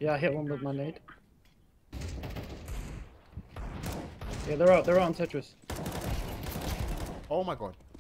Yeah, I hit one with my nade. Yeah, they're out on Tetris. Oh my god.